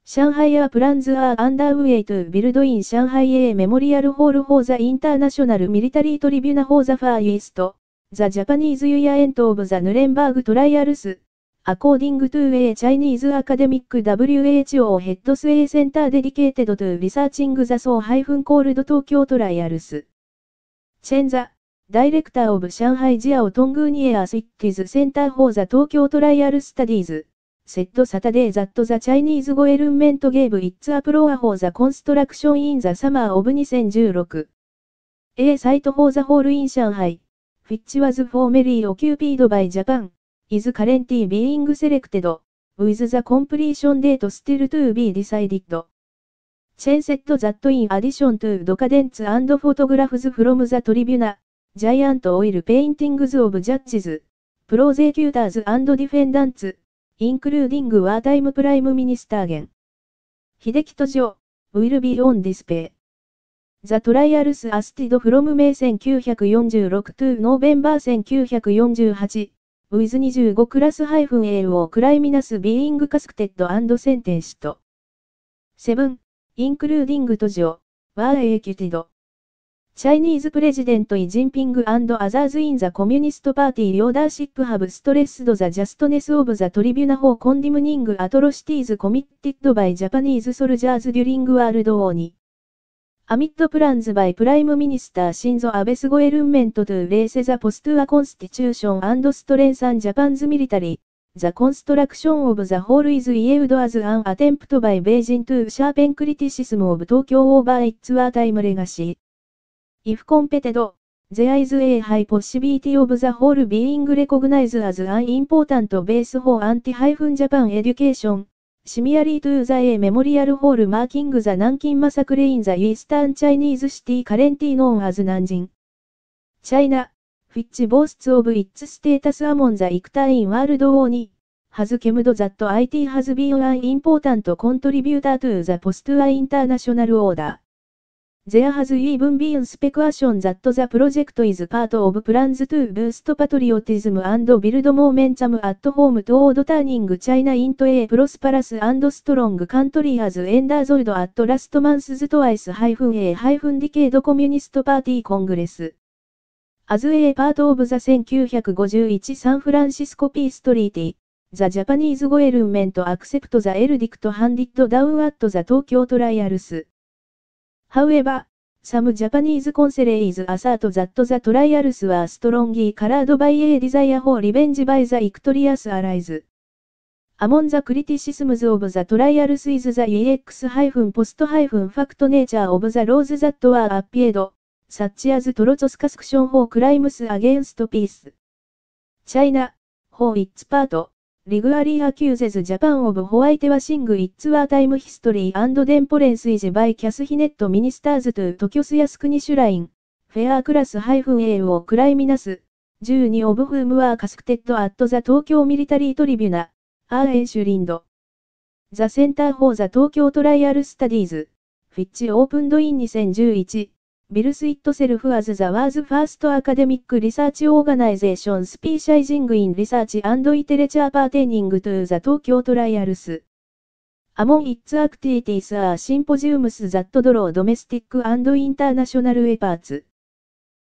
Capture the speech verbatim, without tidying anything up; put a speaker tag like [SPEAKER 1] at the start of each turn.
[SPEAKER 1] Shanghai Air plans are underway to build in Shanghai a memorial hall for the International Military Tribunal for the Far East, the Japanese variant of the Nuremberg trials. According to a Chinese academic W H O heads a center dedicated to researching the so-called Tokyo trials. Chen the director of Shanghai Jiao Tongguan Cities Center for the Tokyo Trial Studies, said Saturday that the Chinese government gave its approval for the construction in the summer of twenty sixteen. A site for the hall in Shanghai, which was formerly occupied by Japan, is currently being selected, with the completion date still to be decided. Chen said that in addition to documents and photographs from the tribunal, giant oil paintings of judges, prosecutors and defendants, including wartime Prime Minister Gen. Hideki Tojo, will be on display. The trials lasted from May nineteen forty-six to November nineteen forty-eight, with twenty-five class-A O criminals being casted and sentenced. seven, including Tojo, were executed. Chinese President Xi Jinping and others in the Communist Party leadership have stressed the justness of the tribunal for condemning atrocities committed by Japanese soldiers during World War Two. Amid plans by Prime Minister Shinzo Abe's government to raise the post-war constitution and strengthen Japan's military, the construction of the hall is viewed as an attempt by Beijing to sharpen criticism of Tokyo over its wartime legacy. If completed, there is a high possibility of the hall being recognized as an important base for anti-Japan education, similarly to the memorial hall marking the Nanking Massacre in the eastern Chinese city currently known as Nanjing. China, which boasts of its status among the victors in World War Two, has claimed that it has been an important contributor to the post-war international order. There has even been speculation that the project is part of plans to boost patriotism and build momentum at home toward turning China into a prosperous and strong country as endorsed at last month's twice-a-decade Communist Party Congress. As a part of the nineteen fifty-one San Francisco Peace Treaty, the Japanese government accepted the edict handed down at the Tokyo trials. However, some Japanese consulate assert that the trials were strongly colored by a desire for revenge by the victorious allies. Among the criticisms of the trials is the ex-post-fact nature of the laws that were applied, such as Trotskyism for crimes against peace. China, for its part, regularly accuses Japan of whitewashing its wartime history and then policies by cabinet ministers to Tokyo's Yasukuni Shrine, fair class-A O criminals, twelve of whom were casted at the Tokyo Military Tribunal, are enshrined. The Center for the Tokyo Trial Studies, which opened in twenty eleven, bills itself as the world's first academic research organization specializing in research and literature pertaining to the Tokyo trials. Among its activities are symposiums that draw domestic and international efforts.